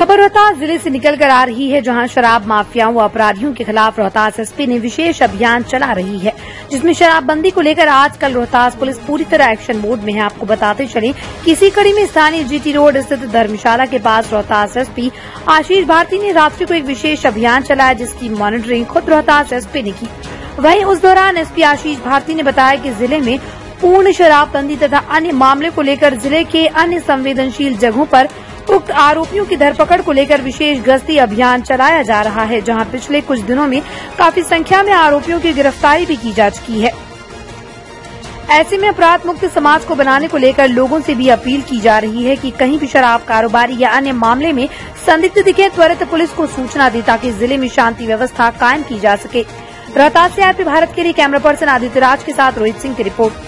खबर रोहतास जिले से निकलकर आ रही है, जहां शराब माफियाओं व अपराधियों के खिलाफ रोहतास एसपी ने विशेष अभियान चला रही है, जिसमें शराबबंदी को लेकर आजकल रोहतास पुलिस पूरी तरह एक्शन मोड में है। आपको बताते चले कि इसी कड़ी में स्थानीय जीटी रोड स्थित धर्मशाला के पास रोहतास एसपी आशीष भारती ने रात्रि को एक विशेष अभियान चलाया, जिसकी मॉनिटरिंग खुद रोहतास एसपी ने की। वहीं उस दौरान एसपी आशीष भारती ने बताया कि जिले में पूर्ण शराबबंदी तथा अन्य मामले को लेकर जिले के अन्य संवेदनशील जगहों पर उक्त आरोपियों की धरपकड़ को लेकर विशेष गश्ती अभियान चलाया जा रहा है, जहां पिछले कुछ दिनों में काफी संख्या में आरोपियों की गिरफ्तारी भी की जा चुकी है। ऐसे में अपराध मुक्त समाज को बनाने को लेकर लोगों से भी अपील की जा रही है कि कहीं भी शराब कारोबारी या अन्य मामले में संदिग्ध दिखे त्वरित पुलिस को सूचना दे, ताकि जिले में शांति व्यवस्था कायम की जा सके। रोहतास से आईपी भारत के लिए कैमरा पर्सन आदित्य राज के साथ रोहित सिंह की रिपोर्ट।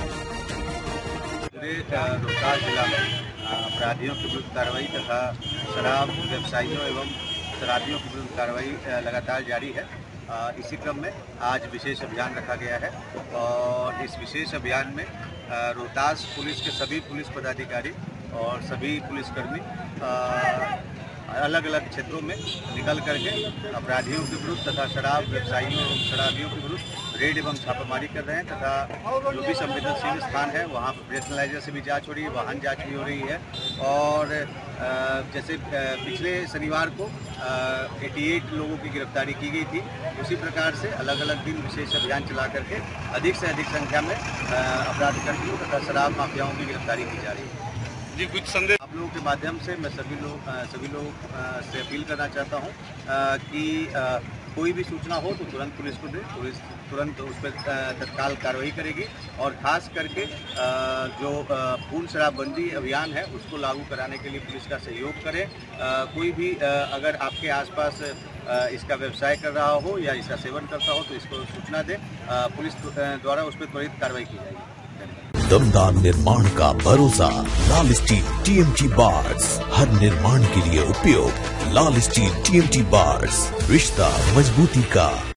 रोहतास जिला में अपराधियों के विरुद्ध कार्रवाई तथा शराब व्यवसायियों एवं शराबियों के विरुद्ध कार्रवाई लगातार जारी है। इसी क्रम में आज विशेष अभियान रखा गया है और इस विशेष अभियान में रोहतास पुलिस के सभी पुलिस पदाधिकारी और सभी पुलिसकर्मी अलग अलग क्षेत्रों में निकल करके अपराधियों के विरुद्ध तथा शराब व्यवसायियों एवं शराबियों के विरुद्ध रेड एवं छापामारी कर रहे हैं तथा जो भी संवेदनशील स्थान है वहाँ पर पर्सनलाइजर से भी जांच हो रही है, वाहन जांच भी हो रही है। और जैसे पिछले शनिवार को 88 लोगों की गिरफ्तारी की गई थी, उसी प्रकार से अलग अलग दिन विशेष अभियान चला करके अधिक से अधिक संख्या में अपराधकर्मियों तथा शराब माफियाओं की गिरफ्तारी की जा रही है। जी, कुछ संदेश आप लोगों के माध्यम से मैं सभी लोग से अपील करना चाहता हूं कि कोई भी सूचना हो तो तुरंत पुलिस को दे, पुलिस तुरंत उस पर तत्काल कार्रवाई करेगी और खास करके जो पूर्ण शराबबंदी अभियान है उसको लागू कराने के लिए पुलिस का सहयोग करें। कोई भी अगर आपके आसपास इसका व्यवसाय कर रहा हो या इसका सेवन करता हो तो इसको सूचना दें, पुलिस द्वारा उस पर त्वरित कार्रवाई की जाएगी। दमदार निर्माण का भरोसा लाल स्टील TMT बार्स, हर निर्माण के लिए उपयोग लाल स्टील TMT बार्स, रिश्ता मजबूती का।